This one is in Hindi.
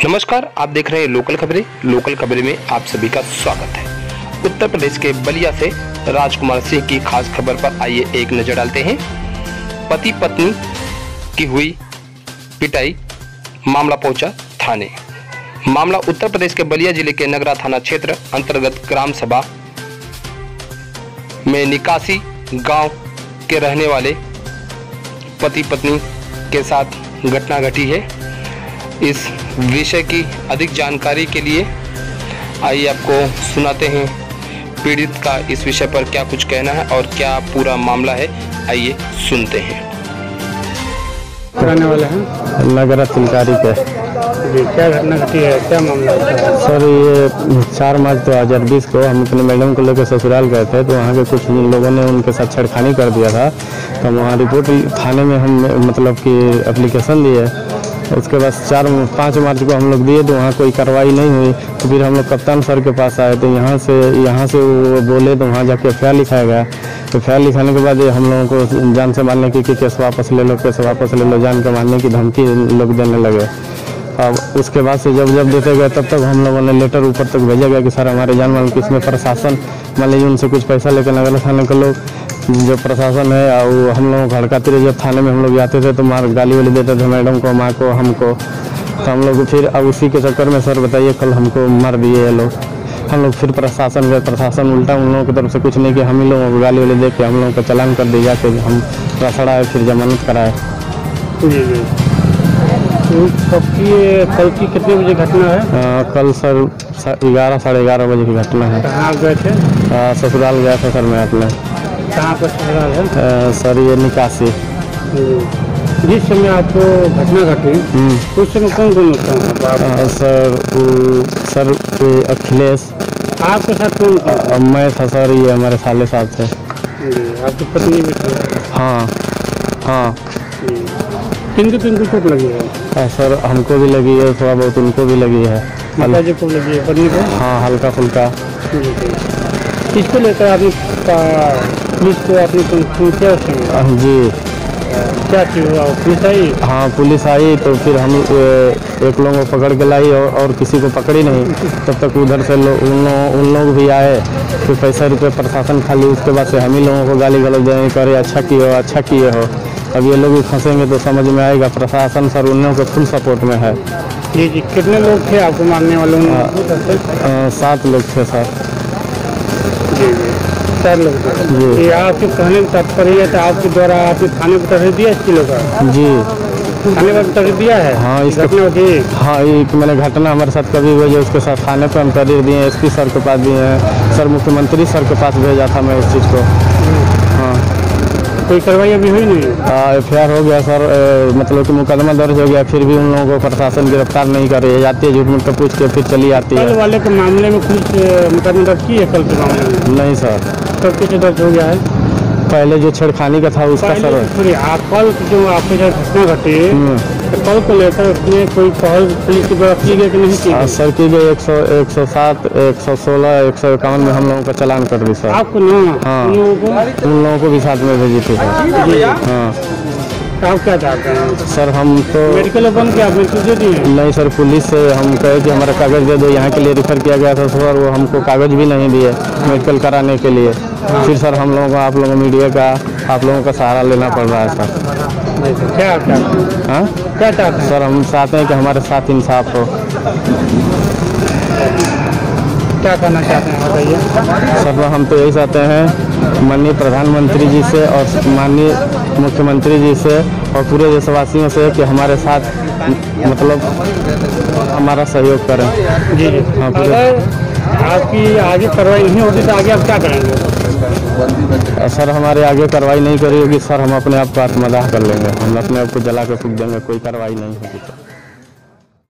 नमस्कार, आप देख रहे हैं लोकल खबरें। लोकल खबरें में आप सभी का स्वागत है। उत्तर प्रदेश के बलिया से राजकुमार सिंह की खास खबर पर आइए एक नजर डालते हैं। पति पत्नी की हुई पिटाई, मामला पहुंचा थाने। मामला उत्तर प्रदेश के बलिया जिले के नगरा थाना क्षेत्र अंतर्गत ग्राम सभा में निकासी गांव के रहने वाले पति पत्नी के साथ घटना घटी है। इस विषय की अधिक जानकारी के लिए आइए आपको सुनाते हैं पीड़ित का इस विषय पर क्या कुछ कहना है और क्या पूरा मामला है। आइए सुनते हैं। कराने वाले हैं नगरा तिलकारी के जी, क्या घटना घटी है, क्या मामला है? सर, ये 4 मार्च 2020 को हम अपने मैडम को लेकर ससुराल गए थे, तो वहाँ के कुछ लोगों ने उनके साथ छेड़खानी कर दिया था। तो वहाँ रिपोर्ट थाने में हम मतलब कि एप्लीकेशन दिए। उसके बाद 5 मार्च को हम लोग दिए, तो वहाँ कोई कार्रवाई नहीं हुई। तो फिर हम लोग कप्तान सर के पास आए, तो यहाँ से वो बोले, तो वहाँ जाके एफ लिखाया गया। तो एफ लिखाने के बाद हम लोगों को जान से मारने की केस वापस ले लो, केस वापस ले लो, जान के मारने की धमकी लोग देने लगे। अब उसके बाद से जब देते गए तब तक हम लोगों ने लेटर ऊपर तक भेजा गया कि सर हमारे जान माल किसमें प्रशासन मान लीजिए उनसे कुछ पैसा लेकर नगर थाने के लोग जो प्रशासन है और हम लोगों को हड़काते रहे। जब थाने में हम लोग जाते थे तो मार गाली वाली देते थे मैडम को, माँ को, हमको। तो हम लोग फिर अब उसी के चक्कर में सर बताइए कल हमको मार दिए ये लोग। हम लोग फिर प्रशासन गए, प्रशासन उल्टा उन लोगों की तरफ से कुछ नहीं किया, हम ही लोगों को गाली वाली दे के हम लोगों का चालान कर दिया कि हम रसड़ा फिर जमानत कराए। जी जी, कल की कितने बजे घटना है? कल सर 11 साढ़े 11 बजे की घटना है। कहाँ गए थे? ससुराल गया था सर मैं अपने। कहाँ पर ससुराल है? सर ये निकासी। जिस समय आपको घटना घटी उस समय कौन कौन था? सर अखिलेश। आपके साथ कौन था? मैं था सर, ये हमारे साले साहब थे। आपकी पत्नी भी थी? हाँ। किनको चोट लगी है? सर हमको भी लगी है, थोड़ा बहुत उनको भी लगी है। माताजी को लगी है, पत्नी को? हाँ, हल्का फुल्का। इसको लेकर आपने पुलिस को आपने पूछा? जी। क्या चीज़ हुआ? पुलिस आई? हाँ, पुलिस आई तो फिर हम एक लोगों को पकड़ के लाई और किसी को पकड़ी नहीं। तब तक उधर से उन लोग भी आए, फिर पैसा रुपये प्रशासन खाली। उसके बाद से हम ही लोगों को गाली गलौज देने करे, अच्छा किए हो। अब ये लोग भी फंसेंगे तो समझ में आएगा। प्रशासन सर उन लोगों के फुल सपोर्ट में है। जी। कितने लोग थे आपको मारने वाले? 7 लोग थे सर। जी, 4 लोग थे। ये आपके कहने में तात्पर्य है तो आपके द्वारा आपने थाने को तहरीर दिया इसकी लोग? जी, थाने पर तहरीर दिया है? हाँ, इस घटना होती। हाँ, एक मैंने घटना हमारे साथ कभी हुई है उसके साथ थाने पर हम तहरीर दिए, SP सर के पास दिए हैं, सर मुख्यमंत्री सर के पास भेजा था मैं इस चीज़ को। हाँ। कोई कार्रवाई अभी हुई नहीं? FIR हो गया सर, मतलब कि मुकदमा दर्ज हो गया, फिर भी उन लोगों को प्रशासन गिरफ्तार नहीं कर रही है। जाती है झूठ मूठ का पूछ के फिर चली आती है। कल वाले के मामले में कुछ मुकदमा दर्ज की है? कल के मामले में नहीं सर। तो कुछ दर्ज हो गया है? पहले जो छेड़खानी का था उसका सर। कल जो आपके जो घटना घटी तो कल को लेकर उसमें कोई पहल पुलिस की द्वारा की गई कि नहीं की? सर की गई 107, 116, 151 में हम लोगों का चालान कर दी सर। आपको ना? हाँ, उन लोगों को भी साथ में भेजी थी सर। हाँ। आप क्या चाहते हैं सर? हम तो मेडिकल बंद किया, आपने चीज़ें दी? नहीं सर, पुलिस से हम कहे कि हमारा कागज़ दे दो, यहाँ के लिए रेफर किया गया था सर, वो हमको कागज़ भी नहीं दिए मेडिकल कराने के लिए। फिर सर हम लोगों को आप लोगों मीडिया का आप लोगों का सहारा लेना पड़ रहा है सर। क्या हाँ, क्या चाहते हैं सर? हम चाहते हैं कि हमारे साथ इंसाफ हो। क्या करना चाहते हैं बताइए? सर हम तो यही चाहते हैं माननीय प्रधानमंत्री जी से और माननीय मुख्यमंत्री जी से और पूरे देशवासियों से कि हमारे साथ मतलब हमारा सहयोग करें। जी। हाँ, अगर आपकी आगे कार्रवाई नहीं होती तो आगे आप क्या करेंगे? सर हमारे आगे कार्रवाई नहीं करी होगी सर, हम अपने आप को आत्मदाह कर लेंगे। हम अपने आप को जला के फूंक देंगे, कोई कार्रवाई नहीं होगी तो।